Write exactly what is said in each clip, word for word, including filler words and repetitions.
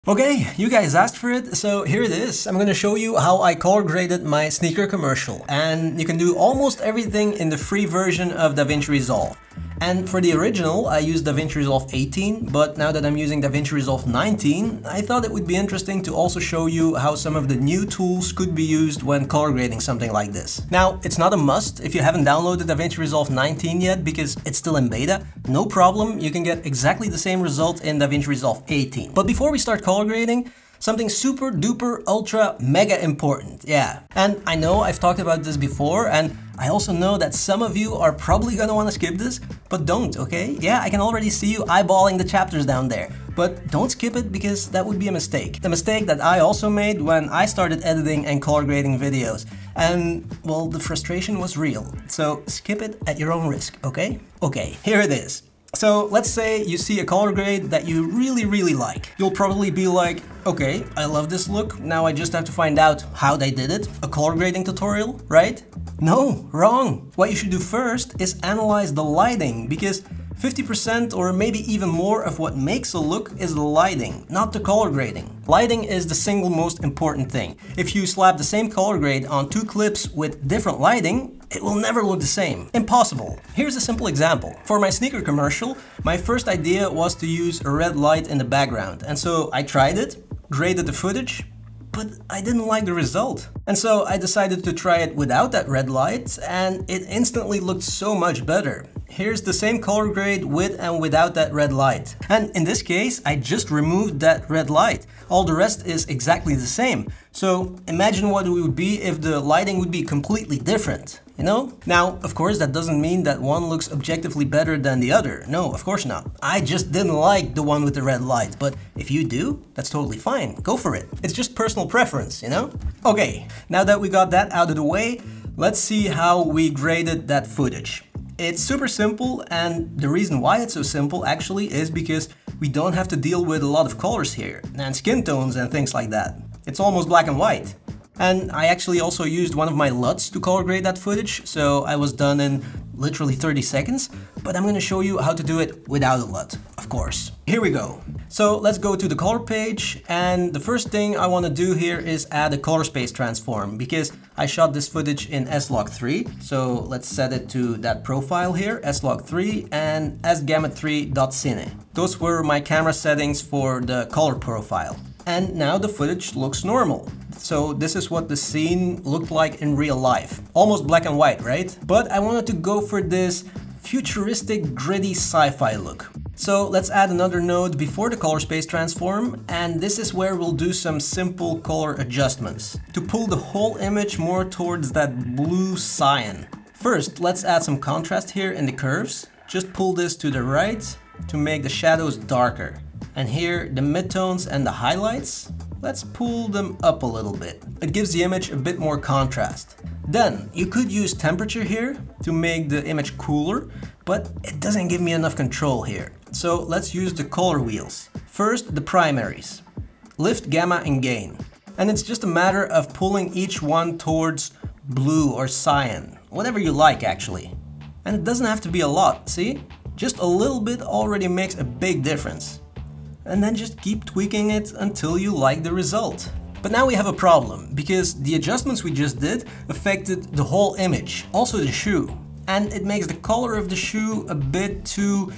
Okay, you guys asked for it, so here it is. I'm gonna show you how I color graded my sneaker commercial, and you can do almost everything in the free version of DaVinci Resolve. And for the original, I used DaVinci Resolve eighteen, but now that I'm using DaVinci Resolve nineteen, I thought it would be interesting to also show you how some of the new tools could be used when color grading something like this. Now, it's not a must if you haven't downloaded DaVinci Resolve nineteen yet, because it's still in beta. No problem, you can get exactly the same result in DaVinci Resolve eighteen. But before we start color grading, something super duper ultra mega important, yeah. And I know I've talked about this before, and I also know that some of you are probably gonna wanna skip this, but don't, okay? Yeah, I can already see you eyeballing the chapters down there, but don't skip it because that would be a mistake. The mistake that I also made when I started editing and color grading videos. And, well, the frustration was real. So skip it at your own risk, okay? Okay, here it is. So let's say you see a color grade that you really, really like. You'll probably be like, okay, I love this look. Now I just have to find out how they did it. A color grading tutorial, right? No, wrong. What you should do first is analyze the lighting, because fifty percent or maybe even more of what makes a look is the lighting, not the color grading. Lighting is the single most important thing. If you slap the same color grade on two clips with different lighting, it will never look the same. Impossible. Here's a simple example. For my sneaker commercial, my first idea was to use a red light in the background. And so I tried it, graded the footage, but I didn't like the result. And so I decided to try it without that red light, and it instantly looked so much better. Here's the same color grade with and without that red light. And in this case, I just removed that red light. All the rest is exactly the same. So imagine what it would be if the lighting would be completely different, you know? Now, of course, that doesn't mean that one looks objectively better than the other. No, of course not. I just didn't like the one with the red light, but if you do, that's totally fine. Go for it. It's just personal preference, you know? Okay, now that we got that out of the way, let's see how we graded that footage. It's super simple, and the reason why it's so simple actually is because we don't have to deal with a lot of colors here, and skin tones and things like that. It's almost black and white. And I actually also used one of my L U Ts to color grade that footage, so I was done in literally thirty seconds, but I'm gonna show you how to do it without a L U T, of course. Here we go. So let's go to the color page, and the first thing I wanna do here is add a color space transform, because I shot this footage in S log three, so let's set it to that profile here, S log three and S gamut three dot cine. Those were my camera settings for the color profile. And now the footage looks normal. So this is what the scene looked like in real life. Almost black and white, right? But I wanted to go for this futuristic, gritty sci-fi look. So let's add another node before the color space transform, and this is where we'll do some simple color adjustments to pull the whole image more towards that blue cyan. First, let's add some contrast here in the curves. Just pull this to the right to make the shadows darker. And here, the midtones and the highlights, let's pull them up a little bit. It gives the image a bit more contrast. Then, you could use temperature here to make the image cooler, but it doesn't give me enough control here. So let's use the color wheels. First, the primaries. Lift, gamma, and gain. And it's just a matter of pulling each one towards blue or cyan, whatever you like actually. And it doesn't have to be a lot, see? Just a little bit already makes a big difference. And then just keep tweaking it until you like the result. But now we have a problem, because the adjustments we just did affected the whole image, also the shoe. And it makes the color of the shoe a bit too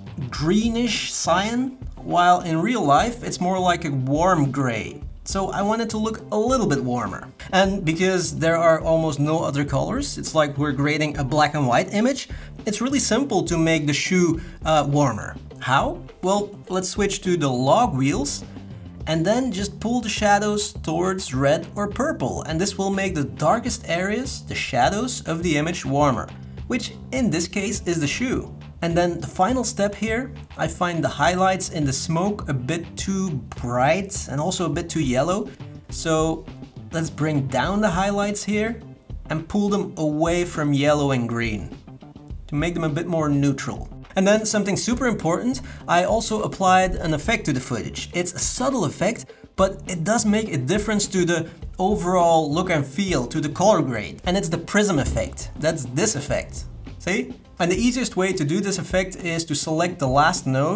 greenish cyan, while in real life it's more like a warm gray. So I want it to look a little bit warmer. And because there are almost no other colors, it's like we're grading a black and white image, it's really simple to make the shoe uh, warmer. How? Well, let's switch to the log wheels and then just pull the shadows towards red or purple, and this will make the darkest areas, the shadows of the image, warmer, which in this case is the shoe. And then the final step here, I find the highlights in the smoke a bit too bright and also a bit too yellow. So let's bring down the highlights here and pull them away from yellow and green to make them a bit more neutral. And then something super important, I also applied an effect to the footage. It's a subtle effect, but it does make a difference to the overall look and feel, to the color grade. And it's the Prism Effect. That's this effect. See? And the easiest way to do this effect is to select the last node,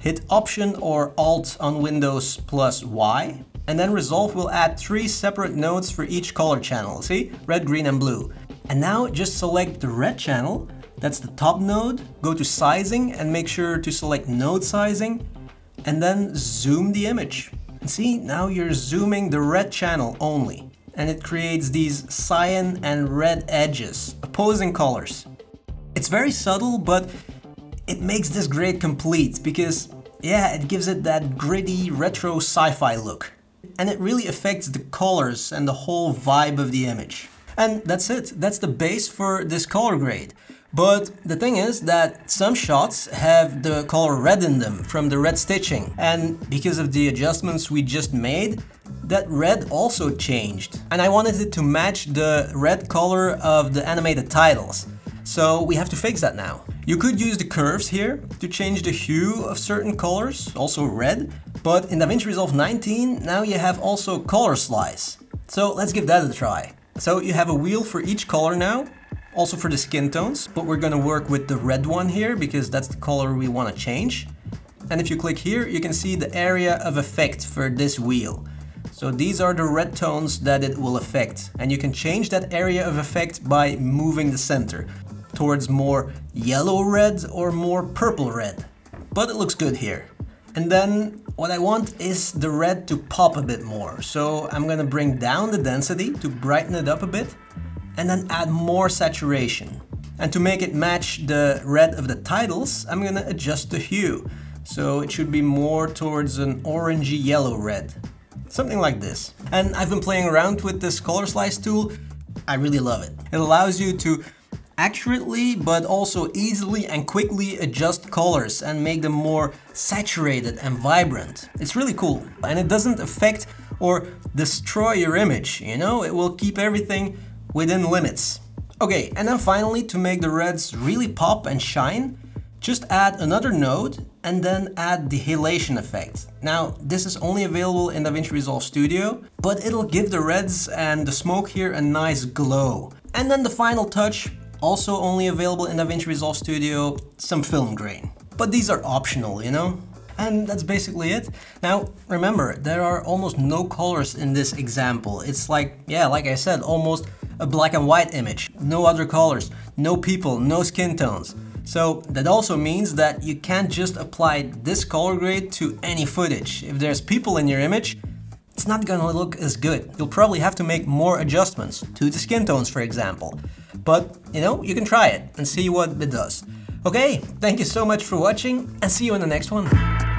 hit Option or Alt on Windows plus Y, and then Resolve will add three separate nodes for each color channel, see? Red, green, and blue. And now just select the red channel, that's the top node, go to Sizing and make sure to select Node Sizing, and then zoom the image. And see, now you're zooming the red channel only, and it creates these cyan and red edges, opposing colors. It's very subtle, but it makes this grade complete because, yeah, it gives it that gritty retro sci-fi look. And it really affects the colors and the whole vibe of the image. And that's it. That's the base for this color grade. But the thing is that some shots have the color red in them from the red stitching. And because of the adjustments we just made, that red also changed. And I wanted it to match the red color of the animated titles. So we have to fix that now. You could use the curves here to change the hue of certain colors, also red, but in DaVinci Resolve nineteen, now you have also ColorSlice. So let's give that a try. So you have a wheel for each color now, also for the skin tones, but we're gonna work with the red one here because that's the color we wanna change. And if you click here, you can see the area of effect for this wheel. So these are the red tones that it will affect, and you can change that area of effect by moving the center towards more yellow red or more purple red. But it looks good here. And then what I want is the red to pop a bit more. So I'm gonna bring down the density to brighten it up a bit and then add more saturation. And to make it match the red of the titles, I'm gonna adjust the hue. So it should be more towards an orangey yellow red. Something like this. And I've been playing around with this ColorSlice tool. I really love it. It allows you to accurately but also easily and quickly adjust colors and make them more saturated and vibrant. It's really cool, and it doesn't affect or destroy your image, you know? It will keep everything within limits. Okay, and then finally, to make the reds really pop and shine, just add another node and then add the halation effect. Now, this is only available in DaVinci Resolve Studio, but it'll give the reds and the smoke here a nice glow. And then the final touch, also only available in DaVinci Resolve Studio, some film grain. But these are optional, you know? And that's basically it. Now, remember, there are almost no colors in this example. It's like, yeah, like I said, almost a black and white image. No other colors, no people, no skin tones. So that also means that you can't just apply this color grade to any footage. If there's people in your image, it's not gonna look as good. You'll probably have to make more adjustments to the skin tones, for example. But, you know, you can try it and see what it does. Okay, thank you so much for watching and see you in the next one.